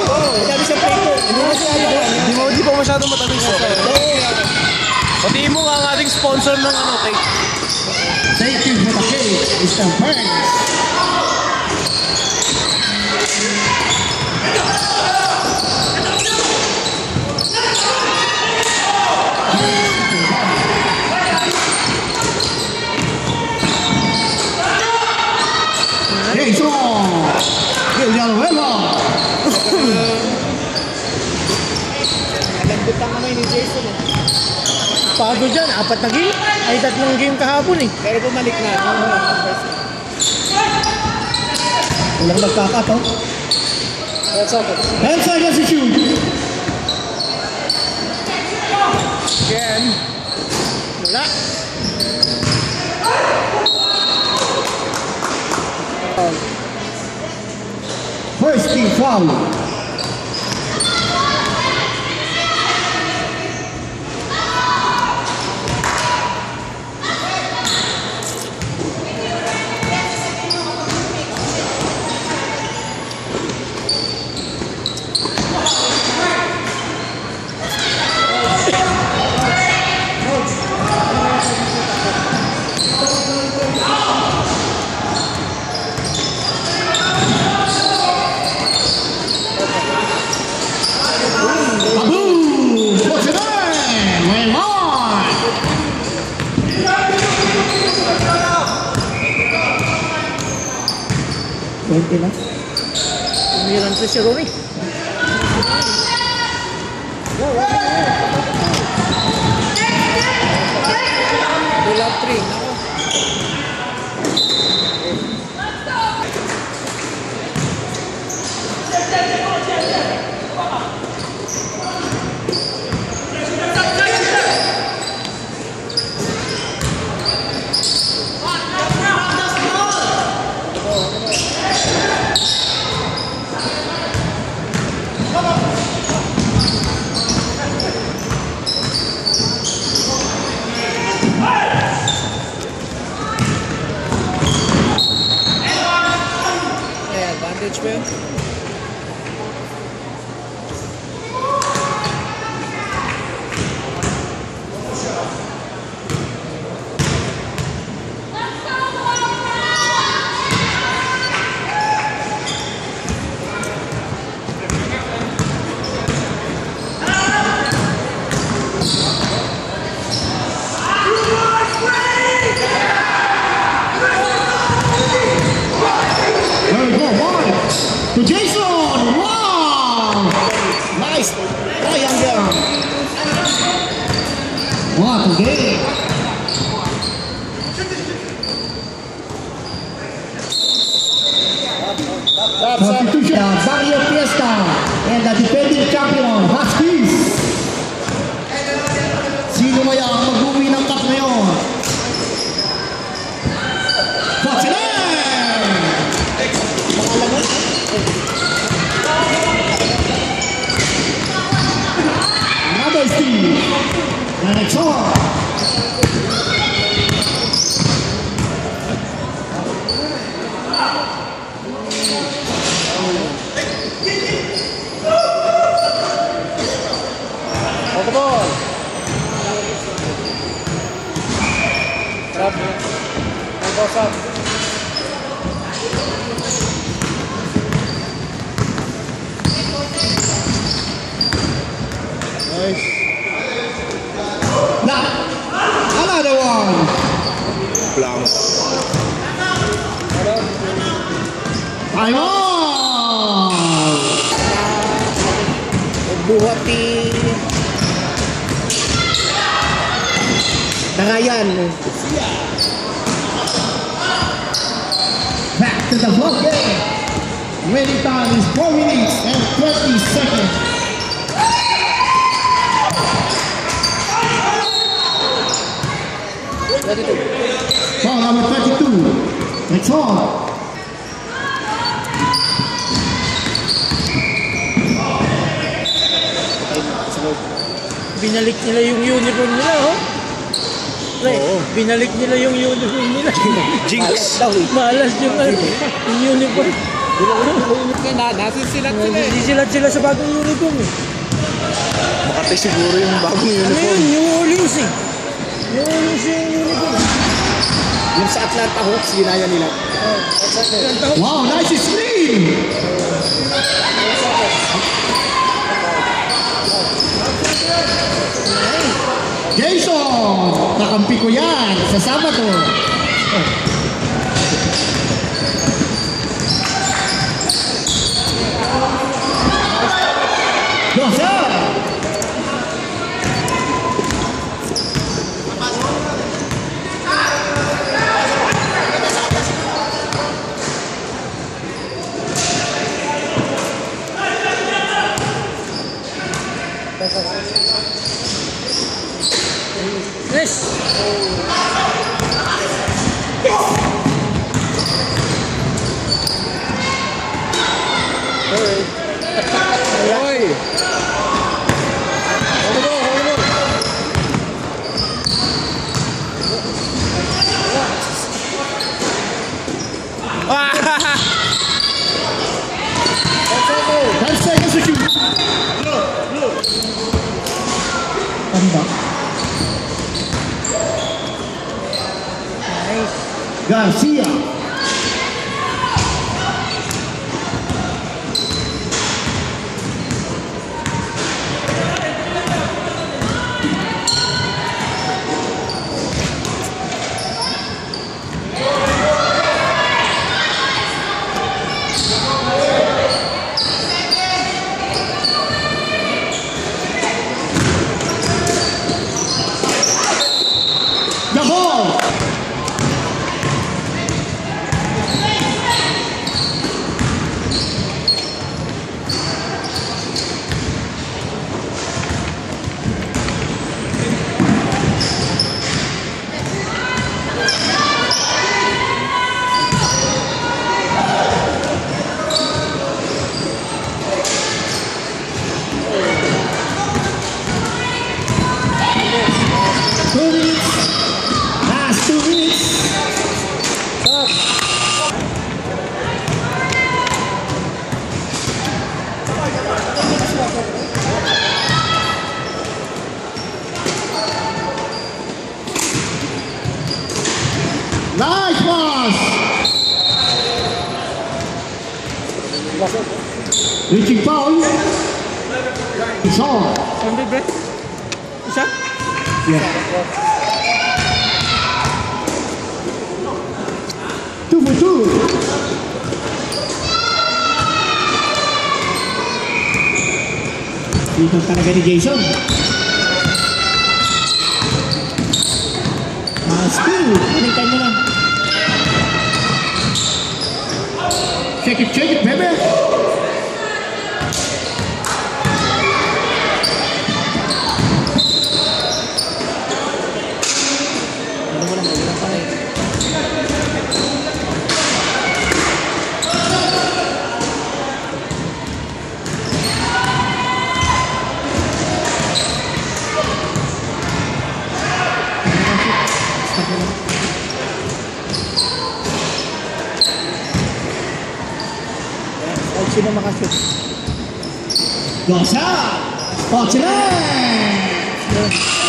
Sabi siya play 2. Hindi pa masyadong matamis. Patiin mo nga ang ating sponsor ng ano, cake. Thank you for the cake, Mr. Burns. Lambot ang kamay ni Jason eh. Pagod dyan, 4 na game. Ay 3 game kahapon eh. Pero bumalik na. Walang magkakato. That's okay. And so against the shoot. Again. Wala. First team foul. Umiran sa si Rory. Pull up 3. Advantage ba yun? To Jason! Wow! Nice! Triangle down. What a game! Substitution, Barrio Fiesta and the defending champion, Huskies. Sino kaya ang mag-uwi ng cup ngayon? Another steal. And it's on. Hold the ball. Grab it. Hold up. Nice. Now, another one. Blank. Time on. Buhati. Tangayan. Back to the ball game. Waiting time is 4 minutes and 20 seconds. Ball number 32. It's on. Binalik nila yung uniform nila, oh. Pre, binalik nila yung uniform nila. Jinx. Malas yung uniform. Nasisilat sila eh. Hindi sila sa bagong uniform eh. Makati siguro yung bagong Ano uniform. yun? New Orleans eh. New Orleans yung uniform. Yung sa Atlanta Hawks, ginaya nila. Wow, nice screen! Jason! Kakampi ko yan sa Sabado. Yes, sir! Yes! Oy! That's seconds to shoot. Ano ba? Nice. Garcia. The ball. Last 2 minutes. Nice pass. Reaching foul. It's on. Saan ba, Brett? Isa? Yeah. 2 for 2. Dito talaga ni Jason. Steal. Palitan mo lang. Check it, baby. Kahit sino makashoot. Gosa! Spot sila!